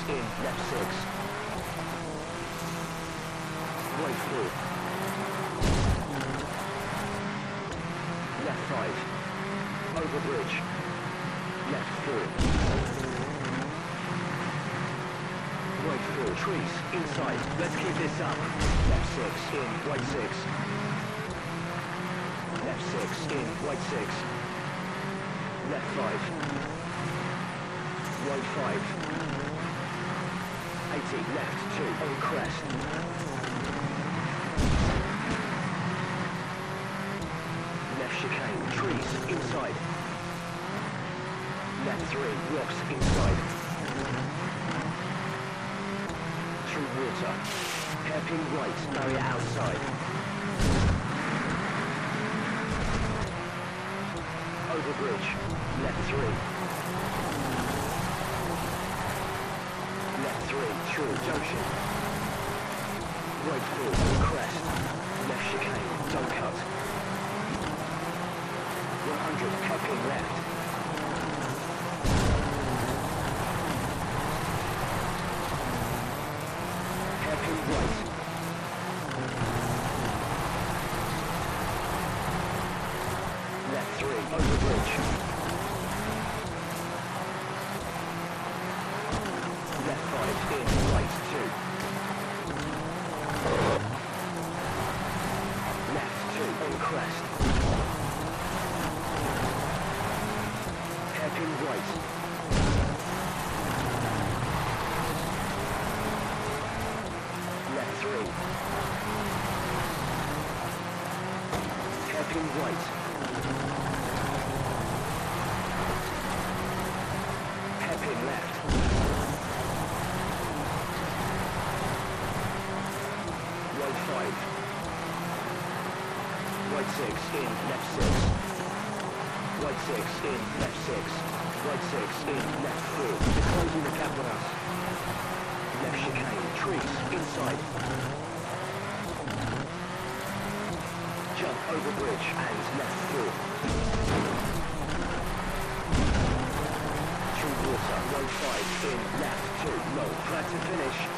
in, left 6. Right 4. Left 5. Over bridge. Left 4. Right 4. Trees. Inside. Let's keep this up. Left 6 in. Right 6. Left 6 in. Right 6. Left 5. Right 5. 80. Left 2. On crest. Left chicane. Trees. Inside. Left 3. Rocks. Inside. Through water. Hairpin right. Barrier outside. Over bridge. Left 3. Left 3. Short junction. Right 4. Crest. Left chicane. Don't cut. 100. Hairpin left. Hairpin right. Left 3. Over bridge. Left 5. In. Right 2. Left 2. On crest. Hairpin right. Left 3. Hairpin right. Hairpin left. Right 5. Right 6 in, left 6. Right 6 in, left 6. Right 6 in, left 4. They're closing the gap on us. Left chicane, trees, inside. Jump over bridge and left 4. Through water, right 5 in, left 2. Low, flat to finish.